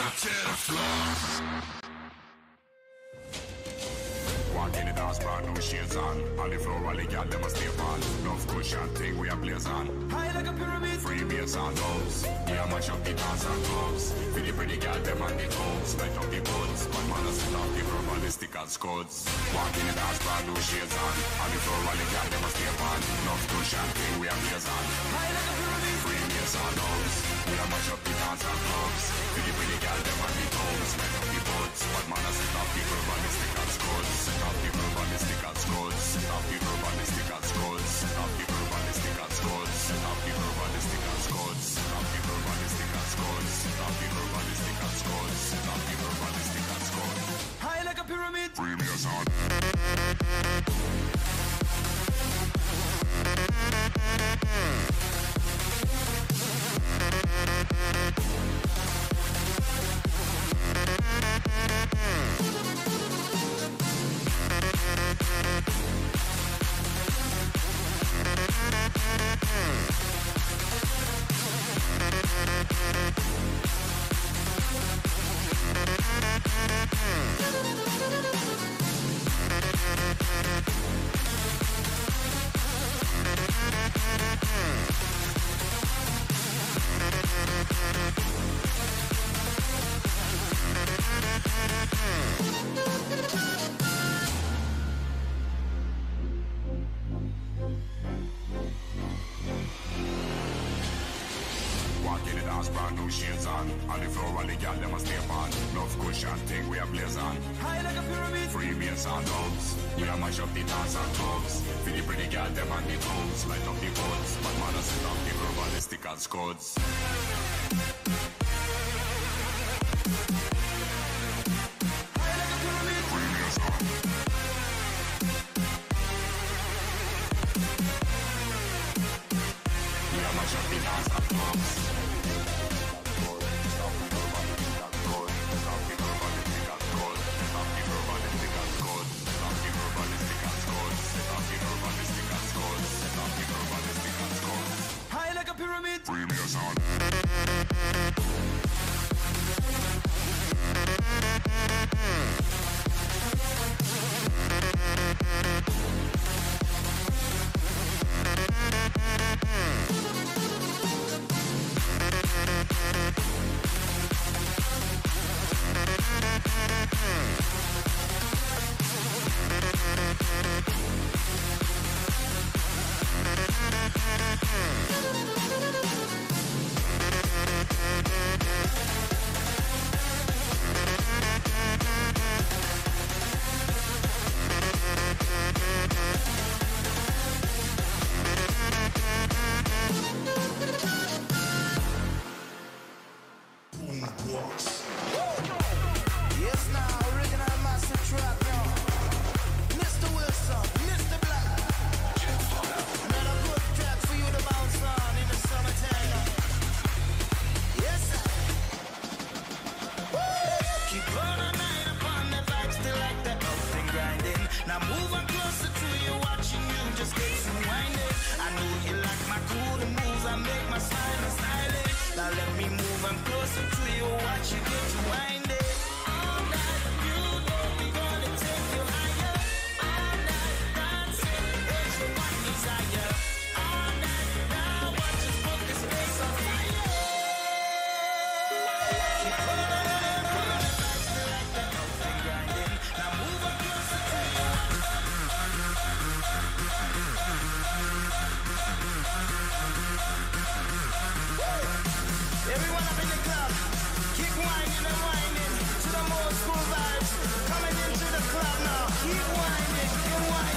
tear the floor. Walk in the dance, brand new shades on the floor, all the girl, them a stay on. Love cushion thing, we a blaze on. High like a pyramid. Free bass and drums. We a mash up the dance and clubs. For the pretty girl, them on the toes. Light up the buds. One man a set off the probabilistic and scuds. Walk in the dance, brand new shades on the floor, all the girl, them a stay on. Love cushion thing, we a blaze on. High like a pyramid. Free bass and drums. We a mash up the dance and clubs. For the pretty girl, them on the toes. Light up the buds. One man a set off the probabilistic and scuds. Set off the probabilistic and scuds. Set off the probabilistic and scuds. Set off the probabilistic and scuds. Set off the probabilistic and scuds. Set off the probabilistic and scuds. Set off the probabilistic and scuds. Set off the probabilistic and scuds. High like a pyramid. Free me a sound. Brand new shades on the floor, all the girl, them a stay on. Love cushion thing, we a blaze on. High like a pyramid. Free bass and drums. We a mash up the dance and clubs. For the pretty girl, them on the toes. Light up the buds. One man a set off the probabilistic and scuds. High like a pyramid. Free bass on. We a mash up the dance and clubs. Pyramid. Free me a sound. Yes, now, original master track now. Mr. Wilson, Mr. Black. Another good track for you to bounce on in the summertime. Yes, sir. Keep on a night upon the vibe, still like that up and grinding. Now move on closer to you, watching you just get to winding. I know you like my cool moves, I make my style and stylish. Now let me move on closer to you, watch you get to winding. All night, you know we gonna take you higher. All night, dancing, it's your one desire. All night, now watch us put this place on fire. Keep on the vibes, still like that up and grinding. Now move on closer to you. Everyone up in the club, keep winding and winding to the old school vibes. Coming into the club now, keep winding and winding.